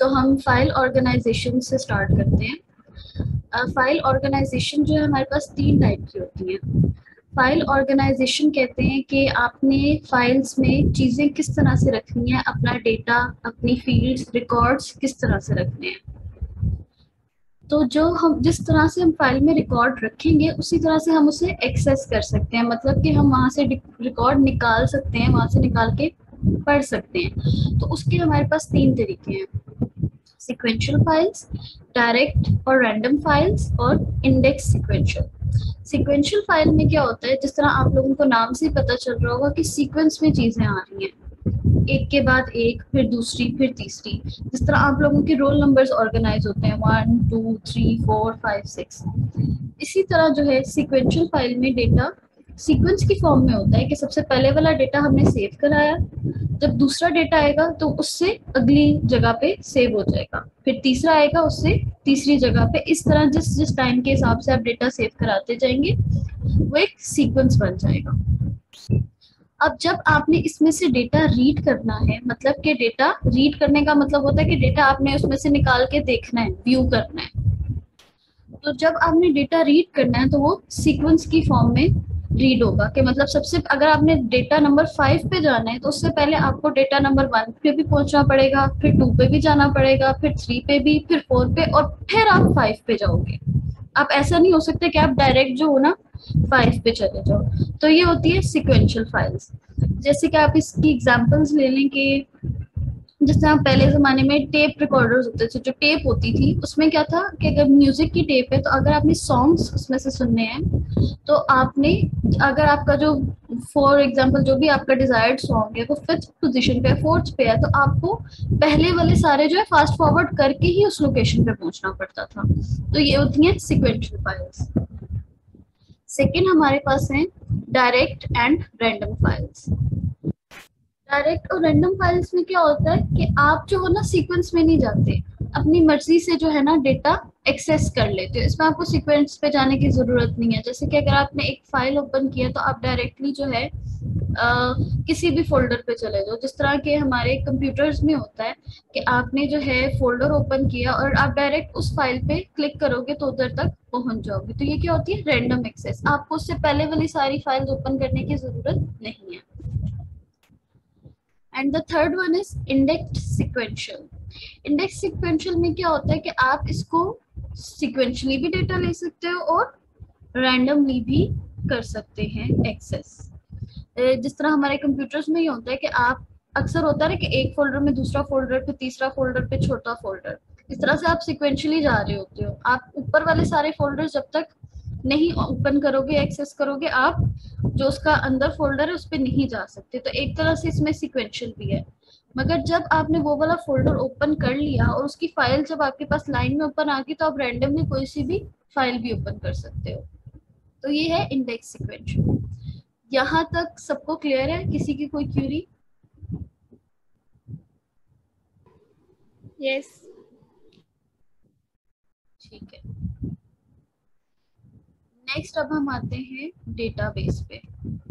तो हम file organization से स्टार्ट करते हैं। फाइल ऑर्गेनाइजेशन जो है हमारे पास 3 टाइप की होती हैं। फाइल ऑर्गेनाइजेशन कहते हैं कि आपने फाइल्स में चीज़ें किस तरह से रखनी है, अपना डेटा, अपनी फील्ड्स, रिकॉर्ड्स किस तरह से रखने हैं। तो जो हम जिस तरह से हम फाइल में रिकॉर्ड रखेंगे उसी तरह से हम उसे एक्सेस कर सकते हैं, मतलब कि हम वहाँ से रिकॉर्ड निकाल सकते हैं, वहाँ से निकाल के पढ़ सकते हैं। तो उसके हमारे पास 3 तरीके हैं: सीक्वेंशियल फाइल्स, डायरेक्ट और रैंडम फाइल्स और इंडेक्स सीक्वेंशियल। सीक्वेंशियल फाइल में क्या होता है, जिस तरह आप लोगों को नाम से पता चल रहा होगा कि सीक्वेंस में चीजें आ रही हैं, एक के बाद एक, फिर दूसरी, फिर तीसरी। जिस तरह आप लोगों के रोल नंबर्स ऑर्गेनाइज होते हैं 1 2 3 4 5 6, इसी तरह जो है सीक्वेंशियल फाइल में डेटा सीक्वेंस की फॉर्म में होता है कि सबसे पहले वाला डेटा हमने सेव कराया, जब दूसरा डेटा आएगा तो उससे अगली जगह पे सेव हो जाएगा, फिर तीसरा आएगा उससे तीसरी जगह पे। इस तरह जिस जिस टाइम के हिसाब से आप डेटा सेव कराते जाएंगे वो एक सीक्वेंस बन जाएगा। अब जब आपने इसमें से डेटा रीड करना है, मतलब कि डेटा रीड करने का मतलब होता है कि डेटा आपने उसमें से निकाल के देखना है, व्यू करना है। तो जब आपने डेटा रीड करना है तो वो सीक्वेंस की फॉर्म में रीड होगा, कि मतलब सबसे अगर आपने डेटा नंबर 5 पे जाना है तो उससे पहले आपको डेटा नंबर 1 पे भी पहुंचना पड़ेगा, फिर 2 पे भी जाना पड़ेगा, फिर 3 पे भी, फिर 4 पे, और फिर आप 5 पे जाओगे। आप ऐसा नहीं हो सकता कि आप डायरेक्ट जो हो ना 5 पे चले जाओ। तो ये होती है सिक्वेंशियल फाइल्स। जैसे कि आप इसकी एग्जांपल्स ले लें कि जिस तरह पहले ज़माने में टेप रिकॉर्डर्स होते थे, जो टेप होती थी उसमें क्या था कि अगर म्यूज़िक की टेप है तो अगर आपने सॉन्ग्स उसमें से सुनने हैं तो आपने, अगर आपका जो फॉर एग्जांपल जो भी आपका डिजायर्ड सॉन्ग है वो 5th पोजीशन पे है, 4th पे है, तो आपको पहले वाले सारे जो है फास्ट फॉरवर्ड करके ही उस लोकेशन पे पहुंचना पड़ता था। तो ये होती हैं सिक्वेंशियल फाइल्स। सेकेंड हमारे पास है direct and random files. Direct और रैंडम फाइल्स में क्या होता है कि आप जो हो ना सीक्वेंस में नहीं जाते, अपनी मर्जी से जो है ना डेटा एक्सेस कर लेते हो। इसमें आपको सीक्वेंस पे जाने की जरूरत नहीं है। जैसे कि अगर आपने एक फाइल ओपन किया तो आप डायरेक्टली जो है किसी भी फोल्डर पे चले जाओ। जिस तरह के हमारे कंप्यूटर्स में होता है कि आपने जो है फोल्डर ओपन किया और आप डायरेक्ट उस फाइल पे क्लिक करोगे तो उधर तक पहुंच जाओगे। तो ये क्या होती है, रैंडम एक्सेस। आपको उससे पहले वाली सारी फाइल्स ओपन करने की जरूरत नहीं है। And the third one is indexed sequential. Index sequential में क्या होता है कि आप इसको सीक्वेंशियली भी डेटा ले सकते हो और रैंडमली भी कर सकते हैं एक्सेस। जिस तरह हमारे कंप्यूटर्स में ही होता है कि आप, अक्सर होता है कि एक फोल्डर में दूसरा फोल्डर, फिर तीसरा फोल्डर, पे चौथा फोल्डर, इस तरह से आप सिक्वेंशियली जा रहे होते हो। आप ऊपर वाले सारे फोल्डर जब तक नहीं ओपन करोगे, एक्सेस करोगे, आप जो उसका अंदर फोल्डर है उस पर नहीं जा सकते। तो एक तरह से इसमें सिक्वेंशियल भी है। मगर जब आपने वो वाला फोल्डर ओपन कर लिया और उसकी फाइल जब आपके पास लाइन में ओपन आ गई तो आप रैंडमली कोई सी भी फाइल भी ओपन कर सकते हो। तो ये है इंडेक्स सीक्वेंशियल। यहाँ तक सबको क्लियर है? किसी की कोई क्यूरी? यस। ठीक है। नेक्स्ट अब हम आते हैं डेटाबेस पे।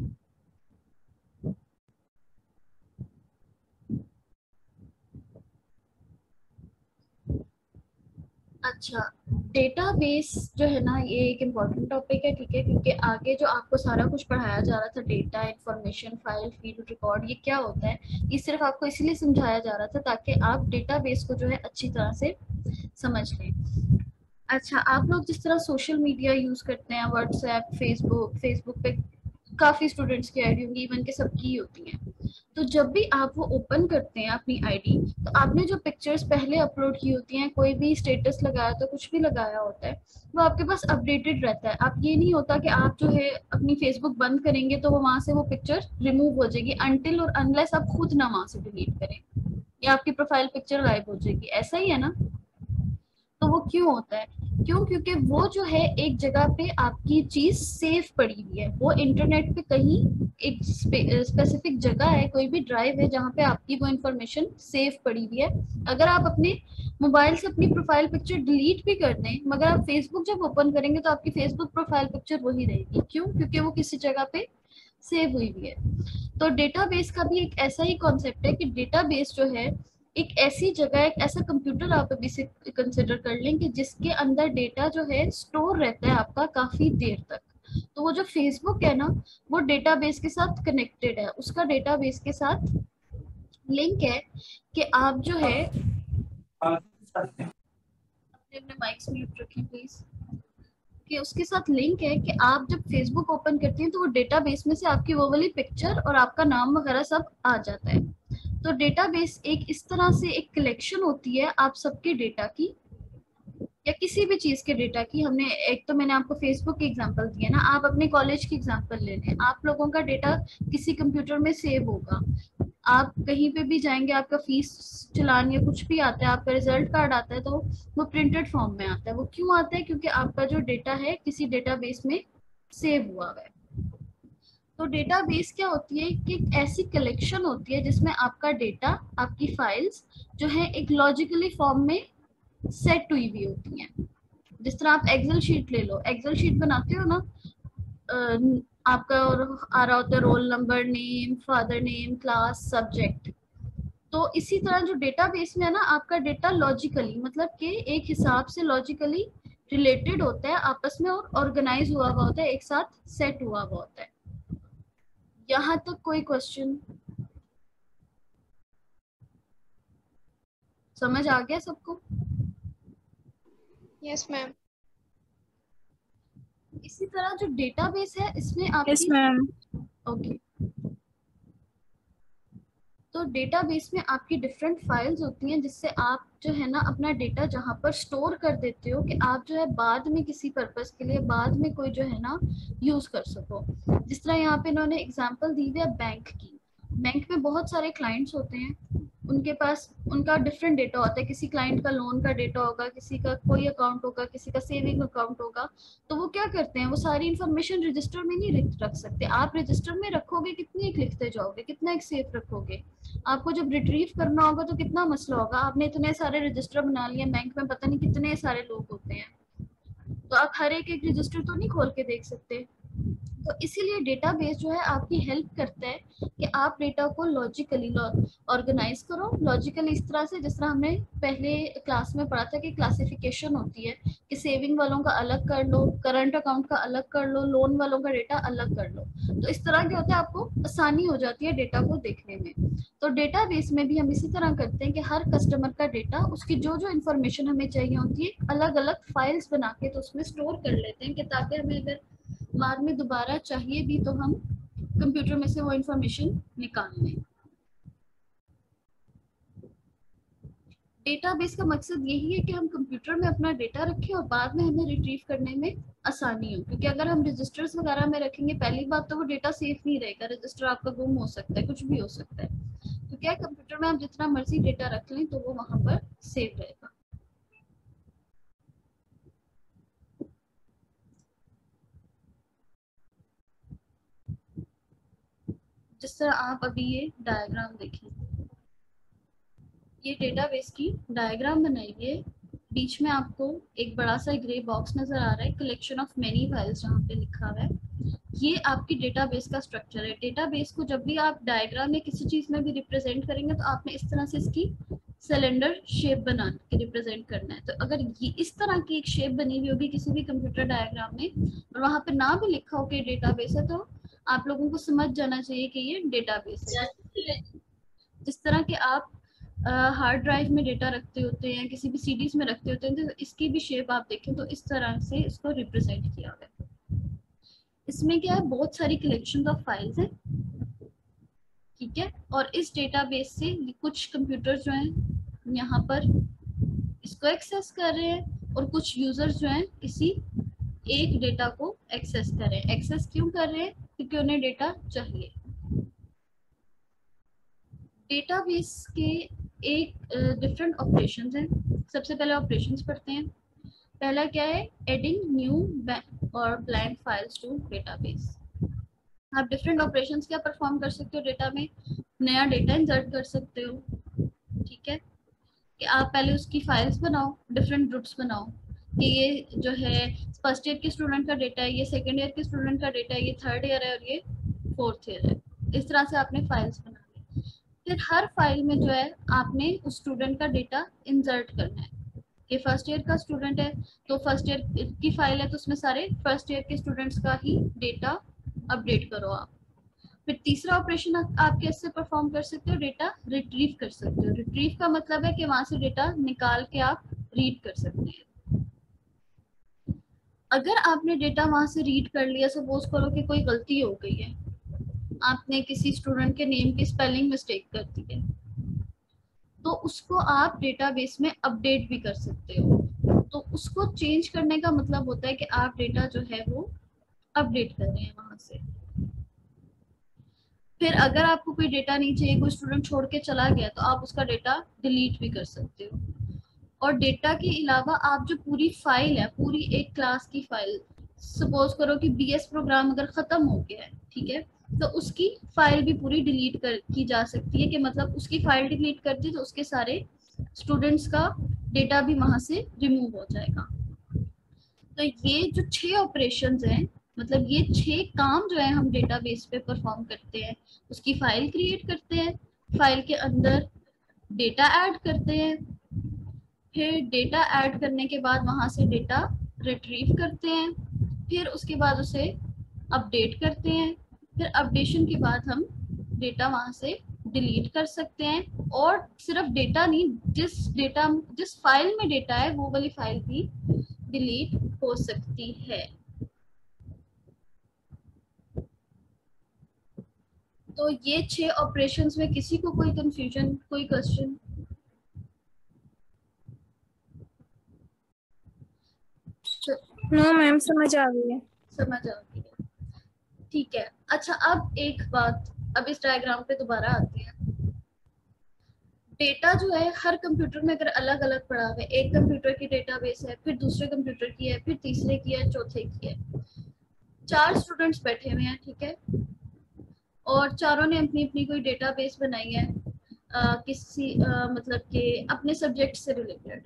अच्छा, डेटाबेस जो है ना ये एक इम्पॉर्टेंट टॉपिक है, ठीक है, क्योंकि आगे जो आपको सारा कुछ पढ़ाया जा रहा था, data, information, file, field, record, ये क्या होता है, ये सिर्फ आपको इसीलिए समझाया जा रहा था ताकि आप डेटाबेस को जो है अच्छी तरह से समझ लें। अच्छा, आप लोग जिस तरह सोशल मीडिया यूज करते हैं, व्हाट्सएप, फेसबुक, फेसबुक पे काफी स्टूडेंट्स की आईडी होंगी, इवन के सबकी ही होती हैं। तो जब भी आप वो ओपन करते हैं अपनी आईडी, तो आपने जो पिक्चर्स पहले अपलोड की होती हैं, कोई भी स्टेटस लगाया तो कुछ भी लगाया होता है, वो आपके पास अपडेटेड रहता है। आप ये नहीं होता कि आप जो है अपनी फेसबुक बंद करेंगे तो वो वहां से वो पिक्चर रिमूव हो जाएगी, अनटिल और अनलेस आप खुद ना वहां से डिलीट करें, या आपकी प्रोफाइल पिक्चर गायब हो जाएगी। ऐसा ही है ना? तो वो क्यों होता है? क्यों? क्योंकि वो जो है एक जगह पे आपकी चीज सेव पड़ी हुई है, वो इंटरनेट पे कहीं एक स्पेसिफिक जगह है, कोई भी ड्राइव है जहाँ पे आपकी वो इंफॉर्मेशन सेव पड़ी हुई है। अगर आप अपने मोबाइल से अपनी प्रोफाइल पिक्चर डिलीट भी कर दें, मगर आप फेसबुक जब ओपन करेंगे तो आपकी फेसबुक प्रोफाइल पिक्चर वही रहेगी। क्यों? क्योंकि वो किसी जगह पे सेव हुई हुई है। तो डेटाबेस का भी एक ऐसा ही कॉन्सेप्ट है कि डेटाबेस जो है एक ऐसी जगह, एक ऐसा कंप्यूटर आप अभी से कंसिडर कर लें कि जिसके अंदर डेटा जो है स्टोर रहता है आपका काफी देर तक। तो वो जो फेसबुक है ना, वो डेटाबेस के साथ कनेक्टेड है, उसका डेटाबेस के साथ लिंक है कि आप जो है अपने अपने माइक्स म्यूट रखें प्लीज, कि उसके साथ लिंक है कि आप जब फेसबुक ओपन करती हैं तो वो डेटाबेस में से आपकी वो वाली पिक्चर और आपका नाम वगैरह सब आ जाता है। तो डेटाबेस एक इस तरह से एक कलेक्शन होती है आप सबके डेटा की, या किसी भी चीज के डेटा की। हमने एक तो मैंने आपको फेसबुक की एग्जांपल दी है ना, आप अपने कॉलेज की एग्जांपल ले लें, आप लोगों का डेटा किसी कंप्यूटर में सेव होगा। आप कहीं पे भी जाएंगे, आपका फीस चलान या कुछ भी आता है, आपका रिजल्ट कार्ड आता है, तो वो प्रिंटेड फॉर्म में आता है। वो क्यों आता है? क्योंकि आपका जो डेटा है किसी डेटाबेस में सेव हुआ है। तो डेटाबेस क्या होती है कि एक ऐसी कलेक्शन होती है जिसमें आपका डेटा, आपकी फाइल्स जो है एक लॉजिकली फॉर्म में सेट हुई हुई होती हैं। जिस तरह आप एक्सेल शीट ले लो, एक्सेल शीट बनाते हो ना, आपका और आ रहा होता है roll number, name, father name, class, subject. तो इसी तरह जो डेटाबेस में है ना, आपका डेटा लॉजिकली मतलब कि एक हिसाब से लॉजिकली रिलेटेड होता है आपस में, और ऑर्गेनाइज हुआ हुआ होता है, एक साथ सेट हुआ हुआ होता है। यहाँ तक कोई क्वेश्चन? समझ आ गया सबको? Yes ma'am. इसी तरह जो डेटाबेस है इसमें यस आपकी मैम। ओके, तो डेटाबेस में आपकी डिफरेंट फाइल्स होती हैं जिससे आप जो है ना अपना डेटा जहाँ पर स्टोर कर देते हो कि आप जो है बाद में किसी पर्पस के लिए बाद में कोई जो है ना यूज कर सको। जिस तरह यहाँ पे इन्होंने एग्जांपल दी हुई है बैंक की। बैंक में बहुत सारे क्लाइंट्स होते हैं, उनके पास उनका डिफरेंट डेटा होता है। किसी क्लाइंट का लोन का डेटा होगा, किसी का कोई अकाउंट होगा, किसी का सेविंग अकाउंट होगा। तो वो क्या करते हैं, वो सारी इन्फॉर्मेशन रजिस्टर में नहीं रख सकते। आप रजिस्टर में रखोगे, कितनी एक लिखते जाओगे, कितना एक सेफ रखोगे। आपको जब रिट्रीव करना होगा तो कितना मसला होगा। आपने इतने सारे रजिस्टर बना लिए, बैंक में पता नहीं कितने सारे लोग होते हैं, तो आप हर एक एक रजिस्टर तो नहीं खोल के देख सकते। तो इसीलिए डेटाबेस जो है आपकी हेल्प करता है कि आप डेटा को लॉजिकली ऑर्गेनाइज करो। लॉजिकली इस तरह से, जिस तरह हमने पहले क्लास में पढ़ा था कि क्लासिफिकेशन होती है कि सेविंग वालों का अलग कर लो, करंट अकाउंट का अलग कर लो, लोन वालों का डेटा अलग कर लो। तो इस तरह क्या होता है, आपको आसानी हो जाती है डेटा को देखने में। तो डेटाबेस में भी हम इसी तरह करते हैं कि हर कस्टमर का डेटा, उसकी जो जो इन्फॉर्मेशन हमें चाहिए होती है, अलग अलग फाइल्स बना के तो उसमें स्टोर कर लेते हैं कि ताकि हमें अगर बाद में दोबारा चाहिए भी तो हम कंप्यूटर में से वो इंफॉर्मेशन निकाल लें। डेटाबेस का मकसद यही है कि हम कंप्यूटर में अपना डेटा रखें और बाद में हमें रिट्रीव करने में आसानी हो। क्योंकि अगर हम रजिस्टर्स वगैरह में रखेंगे, पहली बात तो वो डेटा सेफ नहीं रहेगा, रजिस्टर आपका गुम हो सकता है, कुछ भी हो सकता है। तो क्या कंप्यूटर में आप जितना मर्जी डेटा रख लें तो वो वहां पर सेव रहेगा। जिस तरह आप अभी ये डायग्राम देखें, ये डेटाबेस की डायग्राम बनाई है। बीच में आपको एक बड़ा सा ग्रे बॉक्स नजर आ रहा है, कलेक्शन ऑफ मेनी फाइल्स जहाँ पे लिखा हुआ है। ये आपकी डेटाबेस का स्ट्रक्चर है। डेटाबेस को जब भी आप डायग्राम में किसी चीज में भी रिप्रेजेंट करेंगे तो आपने इस तरह से इसकी सिलेंडर शेप बना के रिप्रेजेंट करना है। तो अगर ये इस तरह की एक शेप बनी हुई होगी किसी भी कंप्यूटर डायग्राम में और वहां पे ना भी लिखा हो कि डेटाबेस है, तो आप लोगों को समझ जाना चाहिए कि ये डेटाबेस है। जिस तरह के आप हार्ड ड्राइव में डेटा रखते होते हैं, किसी भी सीडीज में रखते होते हैं, तो इसकी भी शेप आप देखें तो इस तरह से इसको रिप्रेजेंट किया हुआ है। इसमें क्या है, बहुत सारी कलेक्शन ऑफ फाइल्स हैं, ठीक है। और इस डेटाबेस से कुछ कंप्यूटर जो हैं यहाँ पर इसको एक्सेस कर रहे हैं और कुछ यूजर्स जो हैं किसी एक डेटा को एक्सेस कर रहे हैं। एक्सेस क्यों कर रहे हैं? क्योंकि उन्हें डेटा चाहिए। डेटाबेस के एक डिफरेंट ऑपरेशंस हैं। सबसे पहले ऑपरेशंस पढ़ते हैं। पहला क्या है, एडिंग न्यू और ब्लैंक फाइल्स टू डेटाबेस। आप डिफरेंट ऑपरेशंस क्या परफॉर्म कर सकते हो डेटा में, नया डेटा इंसर्ट कर सकते हो, ठीक है। कि आप पहले उसकी फाइल्स बनाओ, डिफरेंट ग्रुप्स बनाओ कि ये जो है फर्स्ट ईयर के स्टूडेंट का डेटा है, ये सेकेंड ईयर के स्टूडेंट का डेटा है, ये थर्ड ईयर है और ये फोर्थ ईयर है। इस तरह से आपने फाइल्स बना ली। फिर हर फाइल में जो है आपने उस स्टूडेंट का डेटा इंसर्ट करना है कि फर्स्ट ईयर का स्टूडेंट है तो फर्स्ट ईयर की फाइल है तो उसमें सारे फर्स्ट ईयर के स्टूडेंट्स का ही डेटा अपडेट करो आप। फिर तीसरा ऑपरेशन आप कैसे परफॉर्म कर सकते हो, डेटा रिट्रीव कर सकते हो। रिट्रीव का मतलब है कि वहां से डेटा निकाल के आप रीड कर सकते हैं। अगर आपने डेटा वहां से रीड कर लिया, सपोज करो कि कोई गलती हो गई है, आपने किसी स्टूडेंट के नेम की स्पेलिंग मिस्टेक कर दी है, तो उसको आप डेटाबेस में अपडेट भी कर सकते हो। तो उसको चेंज करने का मतलब होता है कि आप डेटा जो है वो अपडेट कर रहे हैं वहां से। फिर अगर आपको कोई डेटा नहीं चाहिए, कोई स्टूडेंट छोड़ के चला गया, तो आप उसका डेटा डिलीट भी कर सकते हो। और डेटा के अलावा आप जो पूरी फाइल है, पूरी एक क्लास की फाइल, सपोज करो कि बीएस प्रोग्राम अगर खत्म हो गया है, ठीक है, तो उसकी फाइल भी पूरी डिलीट की जा सकती है कि मतलब उसकी फाइल डिलीट कर दी तो उसके सारे स्टूडेंट्स का डेटा भी वहां से रिमूव हो जाएगा। तो ये जो 6 ऑपरेशंस हैं, मतलब ये 6 काम जो है हम डेटाबेस पे परफॉर्म करते हैं। उसकी फाइल क्रिएट करते हैं, फाइल के अंदर डेटा ऐड करते हैं, फिर डेटा ऐड करने के बाद वहां से डेटा रिट्रीव करते हैं, फिर उसके बाद उसे अपडेट करते हैं, फिर अपडेशन के बाद हम डेटा वहां से डिलीट कर सकते हैं। और सिर्फ डेटा नहीं, जिस फाइल में डेटा है वो वाली फाइल भी डिलीट हो सकती है। तो ये 6 ऑपरेशंस में किसी को कोई कंफ्यूजन, कोई क्वेश्चन? नो मैम, समझ आ गई है। समझ आ गई है, ठीक है। अच्छा, अब एक बात, अब इस डायग्राम पे दोबारा आते हैं। डेटा जो है हर कंप्यूटर में अगर अलग अलग पड़ा हुआ है, एक कंप्यूटर की डेटाबेस है, फिर दूसरे कंप्यूटर की है, फिर तीसरे की है, चौथे की है, 4 स्टूडेंट्स बैठे हुए हैं, ठीक है, और चारों ने अपनी अपनी कोई डेटाबेस बनाई है मतलब कि अपने सब्जेक्ट से रिलेटेड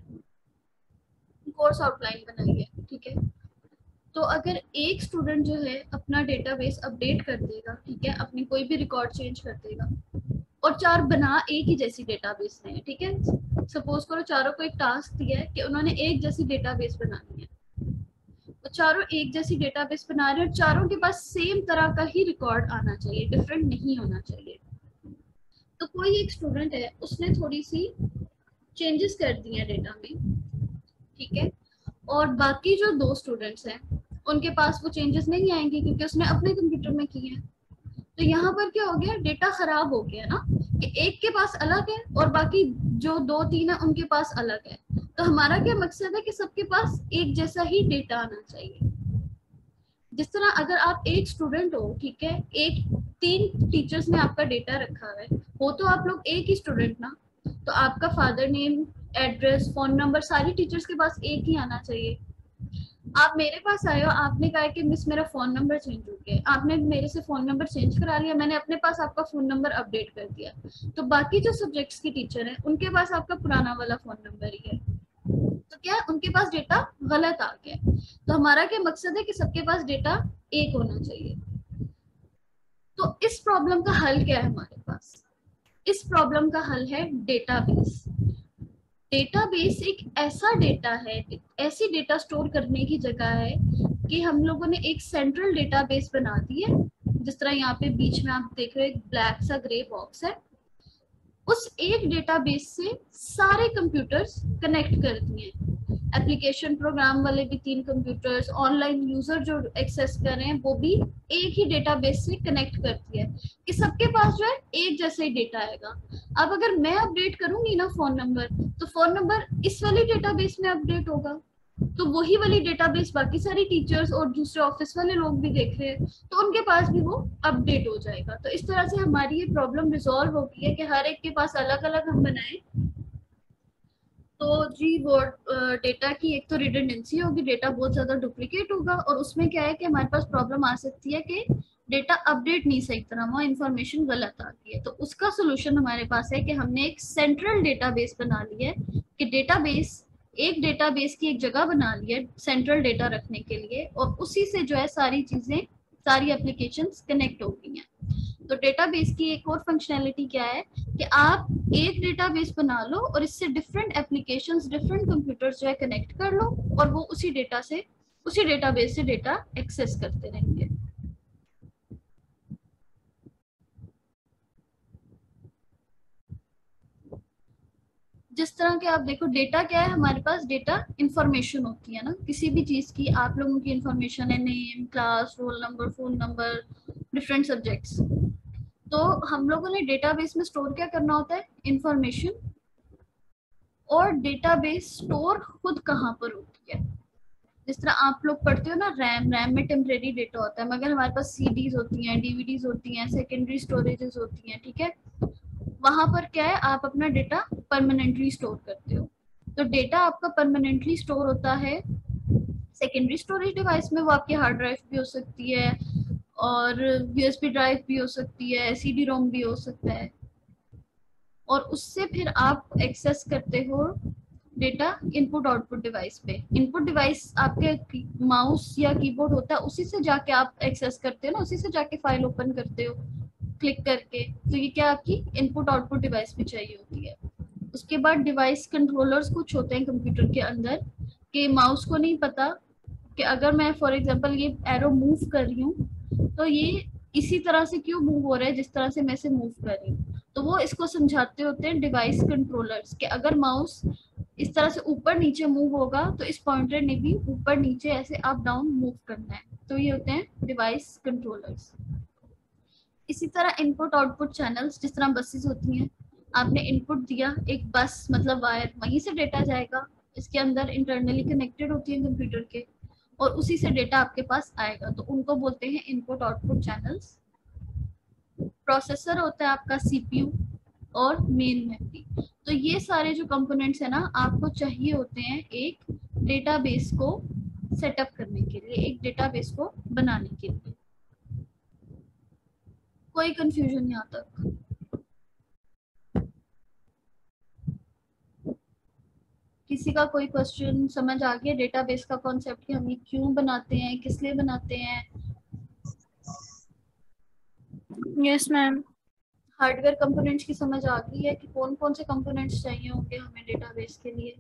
कोर्स आउटलाइन बनाई है, ठीक है। तो अगर एक स्टूडेंट जो है अपना डेटाबेस अपडेट कर देगा, ठीक है, अपनी कोई भी रिकॉर्ड चेंज कर देगा, और 4 बना एक ही जैसी डेटाबेस में है, ठीक है, सपोज करो चारों को एक टास्क दिया है कि उन्होंने एक जैसी डेटाबेस बनानी है, तो चारों एक जैसी डेटाबेस बना रहे हैं और चारों के पास सेम तरह का ही रिकॉर्ड आना चाहिए, डिफरेंट नहीं होना चाहिए। तो कोई एक स्टूडेंट है, उसने थोड़ी सी चेंजेस कर दी है डेटा में, ठीक है, और बाकी जो 2 स्टूडेंट्स हैं उनके पास वो चेंजेस नहीं आएंगे क्योंकि उसने अपने कंप्यूटर में की है। तो यहाँ पर क्या हो गया, डेटा खराब हो गया ना, कि एक के पास अलग है और बाकी जो 2-3 है उनके पास अलग है। तो हमारा क्या मकसद है कि सबके पास एक जैसा ही डेटा आना चाहिए। जिस तरह अगर आप एक स्टूडेंट हो, ठीक है, एक 3 टीचर्स ने आपका डेटा रखा है, हो तो आप लोग एक ही स्टूडेंट ना, तो आपका father name, address, phone number सारी टीचर्स के पास एक ही आना चाहिए। आप मेरे पास आए हो, आपने कहा कि मिस मेरा फोन नंबर चेंज हो गया, आपने मेरे से फोन नंबर चेंज करा लिया, मैंने अपने पास आपका फोन नंबर अपडेट कर दिया, तो बाकी जो सब्जेक्ट्स की टीचर है उनके पास आपका पुराना वाला फोन नंबर ही है, तो क्या उनके पास डेटा गलत आ गया। तो हमारा क्या मकसद है कि सबके पास डेटा एक होना चाहिए। तो इस प्रॉब्लम का हल क्या है हमारे पास? इस प्रॉब्लम का हल है डेटाबेस। डेटाबेस एक ऐसा डेटा है, ऐसी डेटा स्टोर करने की जगह है कि हम लोगों ने एक सेंट्रल डेटाबेस बना दी है। जिस तरह यहाँ पे बीच में आप देख रहे हो एक ब्लैक सा ग्रे बॉक्स है, उस एक डेटाबेस से सारे कंप्यूटर्स कनेक्ट कर दिए, एप्लीकेशन प्रोग्राम वाले भी 3 कंप्यूटर्स, ऑनलाइन यूजर जो एक्सेस कर रहे हैं वो भी एक ही डेटाबेस से कनेक्ट कर दिया है कि सबके पास जो है एक जैसा ही डेटा आएगा। अब अगर मैं अपडेट करूंगी ना फोन नंबर, तो फोन नंबर इस वाली डेटाबेस में अपडेट होगा, तो वही वाली डेटाबेस बाकी सारी टीचर्स और दूसरे ऑफिस वाले लोग भी देख रहे हैं, तो उनके पास भी वो अपडेट हो जाएगा। तो इस तरह से हमारी ये प्रॉब्लम रिजॉल्व हो गई है कि हर एक के पास अलग अलग हम बनाए। तो जी वो डेटा की एक तो रिडंडेंसी होगी, डेटा बहुत ज्यादा डुप्लीकेट होगा, और उसमें क्या है कि हमारे पास प्रॉब्लम आ सकती है कि डेटा अपडेट नहीं सही तरह हुआ, इंफॉर्मेशन गलत आती है। तो उसका सोल्यूशन हमारे पास है कि हमने एक सेंट्रल डेटाबेस बना ली है, कि डेटाबेस की एक जगह बना ली है सेंट्रल डेटा रखने के लिए, और उसी से जो है सारी चीजें, सारी एप्लीकेशंस कनेक्ट हो गई हैं। तो डेटाबेस की एक और फंक्शनैलिटी क्या है कि आप एक डेटाबेस बना लो और इससे डिफरेंट एप्लीकेशंस, डिफरेंट कंप्यूटर्स जो है कनेक्ट कर लो और वो उसी डेटाबेस से डेटा एक्सेस करते रहेंगे। जिस तरह के आप देखो, डेटा क्या है हमारे पास, डेटा इंफॉर्मेशन होती है ना, किसी भी चीज की आप लोगों की इंफॉर्मेशन है, name, class, roll number, phone number, different subjects. तो हम लोगों ने डेटाबेस में स्टोर क्या करना होता है, इंफॉर्मेशन। और डेटाबेस स्टोर खुद कहाँ पर होती है, जिस तरह आप लोग पढ़ते हो ना, रैम में टेम्परेरी डेटा होता है, मगर हमारे पास सीडीज होती हैं, डीवीडीज होती हैं, सेकेंडरी स्टोरेजेस होती हैं, ठीक है। वहां पर क्या है, आप अपना डेटा परमानेंटली स्टोर करते हो। तो डेटा आपका परमानेंटली स्टोर होता है सेकेंडरी स्टोरेज डिवाइस में। वो आपकी हार्ड ड्राइव भी हो सकती है और यूएसबी ड्राइव भी हो सकती है, सीडी रोम भी हो सकता है। और उससे फिर आप एक्सेस करते हो डेटा इनपुट आउटपुट डिवाइस पे। इनपुट डिवाइस आपके माउस या कीबोर्ड होता है, उसी से जाके आप एक्सेस करते हो ना, उसी से जाके फाइल ओपन करते हो क्लिक करके। तो ये क्या आपकी इनपुट आउटपुट डिवाइस भी चाहिए होती है। उसके बाद डिवाइस कंट्रोलर्स कुछ होते हैं कंप्यूटर के अंदर, कि माउस को नहीं पता कि अगर मैं फॉर एग्जांपल ये एरो मूव कर रही हूँ तो ये इसी तरह से क्यों मूव हो रहा है जिस तरह से मैं इसे मूव कर रही हूँ। तो वो इसको समझाते होते हैं डिवाइस कंट्रोलर्स, कि अगर माउस इस तरह से ऊपर नीचे मूव होगा तो इस पॉइंटर ने भी ऊपर नीचे ऐसे अप डाउन मूव करना है। तो ये होते हैं डिवाइस कंट्रोलर्स। इसी तरह इनपुट आउटपुट चैनल्स, जिस तरह बसेस होती हैं, आपने इनपुट दिया एक बस मतलब वायर, वहीं से डेटा जाएगा, इसके अंदर इंटरनली कनेक्टेड होती है कंप्यूटर के, और उसी से डेटा आपके पास आएगा। तो उनको बोलते हैं इनपुट आउटपुट चैनल्स। प्रोसेसर होता है आपका सीपीयू और मेन मेमोरी। तो ये सारे जो कंपोनेंट्स है ना, आपको चाहिए होते हैं एक डेटाबेस को सेटअप करने के लिए, एक डेटाबेस को बनाने के लिए। कोई कंफ्यूजन यहाँ तक? किसी का कोई क्वेश्चन समझ आ गया डेटाबेस का कॉन्सेप्ट, कि हम ये क्यों बनाते हैं, किस लिए बनाते हैं? Yes ma'am. हार्डवेयर कंपोनेंट्स की समझ आ गई है कि कौन कौन से कंपोनेंट्स चाहिए होंगे हमें डेटाबेस के लिए?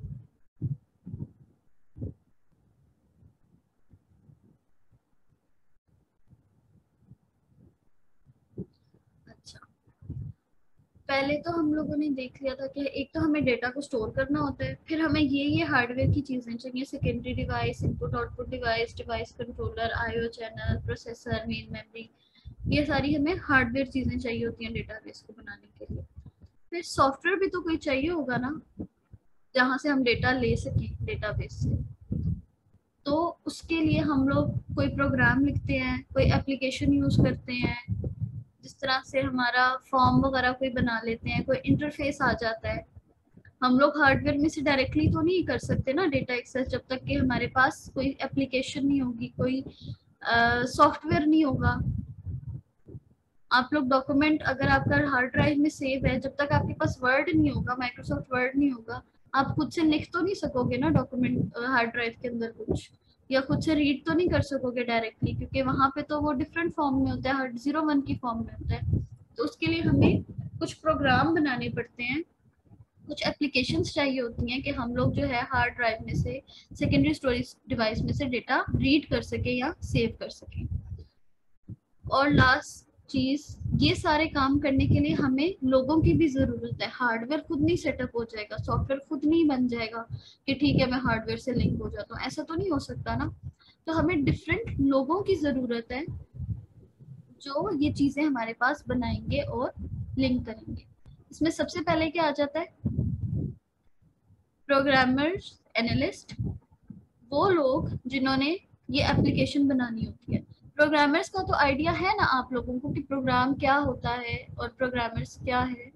अच्छा, पहले तो हम लोगों ने देख लिया था कि एक तो हमें डेटा को स्टोर करना होता है, फिर हमें ये हार्डवेयर की चीजें चाहिए, secondary device, input output device, device controller, IO channel, processor, main memory. ये सारी हमें हार्डवेयर चीजें चाहिए होती हैं डेटाबेस को बनाने के लिए। फिर सॉफ्टवेयर भी तो कोई चाहिए होगा ना, जहाँ से हम डेटा ले सकें डेटाबेस से। तो उसके लिए हम लोग कोई प्रोग्राम लिखते हैं, कोई एप्लीकेशन यूज करते हैं, जिस तरह से हमारा फॉर्म वगैरह कोई बना लेते हैं, कोई इंटरफेस आ जाता है। हम लोग हार्डवेयर में से डायरेक्टली तो नहीं कर सकते ना डेटा एक्सेस, जब तक कि हमारे पास कोई एप्लीकेशन नहीं होगी, कोई सॉफ्टवेयर नहीं होगा। आप लोग डॉक्यूमेंट अगर आपका हार्ड ड्राइव में सेव है, जब तक आपके पास वर्ड नहीं होगा, माइक्रोसॉफ्ट वर्ड नहीं होगा, आप खुद से लिख तो नहीं सकोगे ना डॉक्यूमेंट हार्ड ड्राइव के अंदर कुछ, या खुद से रीड तो नहीं कर सकोगे डायरेक्टली, क्योंकि वहां पे तो वो डिफरेंट फॉर्म में होता है, हार्ड 01 की फॉर्म में होता है। तो उसके लिए हमें कुछ प्रोग्राम बनाने पड़ते हैं, कुछ एप्लीकेशंस चाहिए होती हैं कि हम लोग जो है हार्ड ड्राइव में से, सेकेंडरी स्टोरेज डिवाइस में से डेटा रीड कर सके या सेव कर सके। और लास्ट चीज, ये सारे काम करने के लिए हमें लोगों की भी जरूरत है। हार्डवेयर खुद नहीं सेटअप हो जाएगा, सॉफ्टवेयर खुद नहीं बन जाएगा कि ठीक है मैं हार्डवेयर से लिंक हो जाता हूँ, ऐसा तो नहीं हो सकता ना। तो हमें डिफरेंट लोगों की जरूरत है जो ये चीजें हमारे पास बनाएंगे और लिंक करेंगे। इसमें सबसे पहले क्या आ जाता है, प्रोग्रामर्स, एनालिस्ट, वो लोग जिन्होंने ये एप्लीकेशन बनानी होती है। प्रोग्रामर्स का तो आइडिया है ना आप लोगों को कि प्रोग्राम क्या होता है और प्रोग्रामर्स क्या है?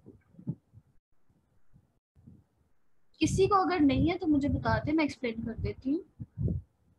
किसी को अगर नहीं है तो मुझे बता दे, मैं एक्सप्लेन कर देती हूँ।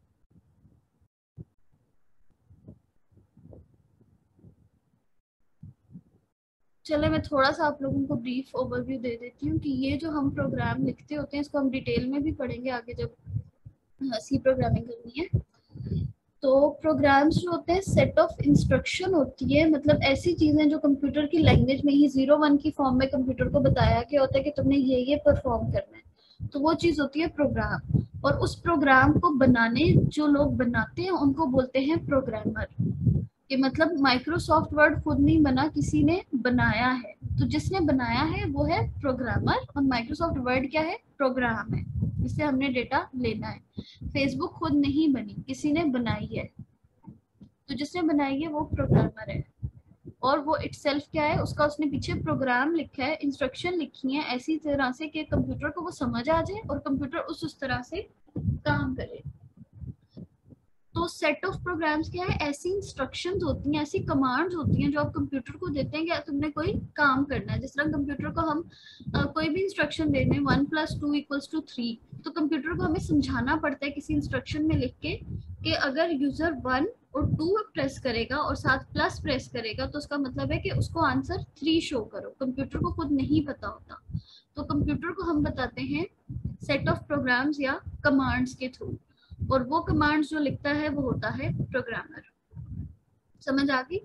चले मैं थोड़ा सा आप लोगों को ब्रीफ ओवरव्यू दे देती हूँ कि ये जो हम प्रोग्राम लिखते होते हैं इसको हम डिटेल में भी पढ़ेंगे आगे जब सी प्रोग्रामिंग करनी है। तो प्रोग्राम्स जो होते हैं सेट ऑफ इंस्ट्रक्शन होती है, मतलब ऐसी चीजें जो कंप्यूटर की लैंग्वेज में ही 0-1 की फॉर्म में कंप्यूटर को बताया गया होता है कि तुमने ये परफॉर्म करना है, तो वो चीज होती है प्रोग्राम। और उस प्रोग्राम को बनाने जो लोग बनाते हैं उनको बोलते हैं प्रोग्रामर। कि मतलब माइक्रोसॉफ्ट वर्ड खुद नहीं बना, किसी ने बनाया है, तो जिसने बनाया है वो है प्रोग्रामर। और माइक्रोसॉफ्ट वर्ड क्या है? प्रोग्राम है जिससे हमने डेटा लेना है। फेसबुक खुद नहीं बनी, किसी ने बनाई है, तो जिसने बनाई है वो प्रोग्रामर है। और वो इटसेल्फ क्या है? उसका उसने पीछे प्रोग्राम लिखा है, इंस्ट्रक्शन लिखी है ऐसी तरह से कि कंप्यूटर को वो समझ आ जाए और कंप्यूटर उस तरह से काम करे। तो सेट ऑफ प्रोग्राम्स क्या है? ऐसी इंस्ट्रक्शंस होती हैं, ऐसी कमांड्स होती हैं जो आप कंप्यूटर को देते हैं कि तुमने कोई काम करना है। जिस तरह कंप्यूटर को हम कोई भी इंस्ट्रक्शन दे दें 1+2=3, तो कंप्यूटर को हमें समझाना पड़ता है किसी इंस्ट्रक्शन में लिख के कि अगर यूजर 1 और 2 प्रेस करेगा और साथ प्लस प्रेस करेगा तो उसका मतलब है कि उसको आंसर 3 शो करो। कंप्यूटर को खुद नहीं पता होता, तो कंप्यूटर को हम बताते हैं सेट ऑफ प्रोग्राम्स या कमांड्स के थ्रू, और वो कमांड्स जो लिखता है वो होता है प्रोग्रामर। समझ आ गई?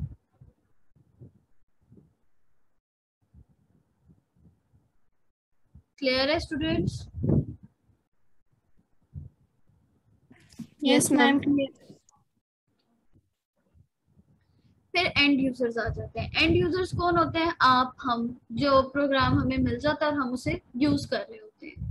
क्लियर है स्टूडेंट्स? Yes ma'am. फिर एंड यूजर्स आ जाते हैं। एंड यूजर्स कौन होते हैं? आप, हम, जो प्रोग्राम हमें मिल जाता है और हम उसे यूज कर रहे होते हैं।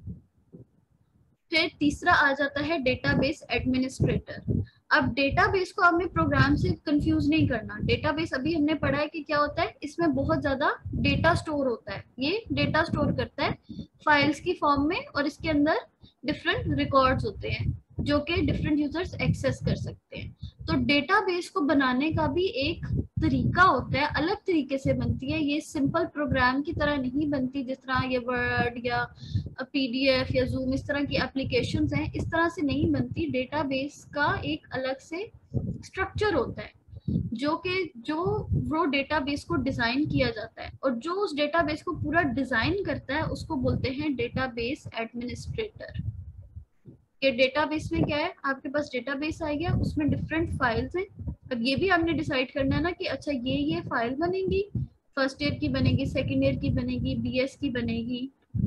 फिर तीसरा आ जाता है डेटाबेस एडमिनिस्ट्रेटर। अब डेटाबेस को हमें प्रोग्राम से कंफ्यूज नहीं करना। डेटाबेस अभी हमने पढ़ा है कि क्या होता है, इसमें बहुत ज्यादा डेटा स्टोर होता है। ये डेटा स्टोर करता है फाइल्स की फॉर्म में, और इसके अंदर डिफरेंट रिकॉर्ड्स होते हैं जो कि डिफरेंट यूजर्स एक्सेस कर सकते हैं। तो डेटाबेस को बनाने का भी एक तरीका होता है, अलग तरीके से बनती है। ये सिंपल प्रोग्राम की तरह नहीं बनती, जिस तरह ये वर्ड या पीडीएफ या जूम इस तरह की एप्लीकेशंस हैं, इस तरह से नहीं बनती। डेटाबेस का एक अलग से स्ट्रक्चर होता है जो वो डेटाबेस को डिजाइन किया जाता है, और जो उस डेटाबेस को पूरा डिजाइन करता है उसको बोलते हैं डेटाबेस एडमिनिस्ट्रेटर। कि डेटाबेस में क्या है, आपके पास डेटाबेस आ गया, उसमें डिफरेंट फाइल्स हैं। अब ये भी आपने डिसाइड करना है ना कि अच्छा ये फाइल बनेगी, फर्स्ट ईयर की बनेगी, सेकेंड ईयर की बनेगी, बीएस की बनेगी,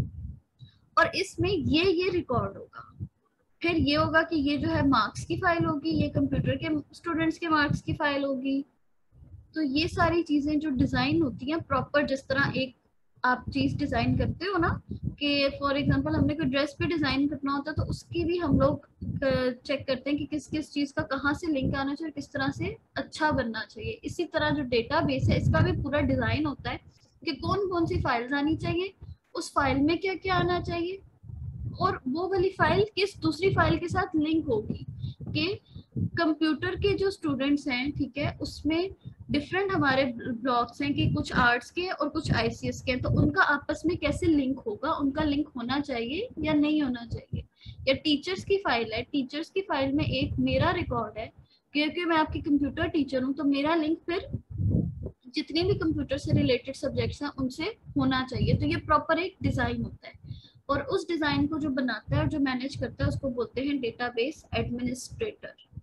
और इसमें ये रिकॉर्ड होगा। फिर ये होगा कि ये जो है मार्क्स की फाइल होगी, ये कंप्यूटर के स्टूडेंट्स के मार्क्स की फाइल होगी। तो ये सारी चीजें जो डिजाइन होती हैं प्रॉपर, जिस तरह एक आप चीज डिजाइन करते हो ना, कि फॉर एग्जांपल हमने कोई ड्रेस पे डिजाइन करना होता है तो उसकी भी हम लोग चेक करते हैं कि किस किस चीज का कहाँ से लिंक आना चाहिए, किस तरह से अच्छा बनना चाहिए। इसी तरह जो डेटाबेस है इसका भी पूरा डिजाइन होता है कि कौन कौन सी फाइल्स आनी चाहिए, उस फाइल में क्या क्या आना चाहिए, और वो वाली फाइल किस दूसरी फाइल के साथ लिंक होगी। कि कंप्यूटर के जो स्टूडेंट्स हैं, ठीक है, उसमें डिफरेंट हमारे ब्लॉक्स हैं कि कुछ आर्ट्स के और कुछ आईसीएस के हैं, तो उनका आपस में कैसे लिंक होगा, उनका लिंक होना चाहिए या नहीं होना चाहिए। या टीचर्स की फाइल है, टीचर्स की फाइल में एक मेरा रिकॉर्ड है, क्योंकि मैं आपकी कंप्यूटर टीचर हूँ, तो मेरा लिंक फिर जितने भी कंप्यूटर से रिलेटेड सब्जेक्ट्स हैं उनसे होना चाहिए। तो ये प्रॉपर एक डिजाइन होता है, और उस डिजाइन को जो बनाता है और जो मैनेज करता है उसको बोलते हैं डेटाबेस एडमिनिस्ट्रेटर।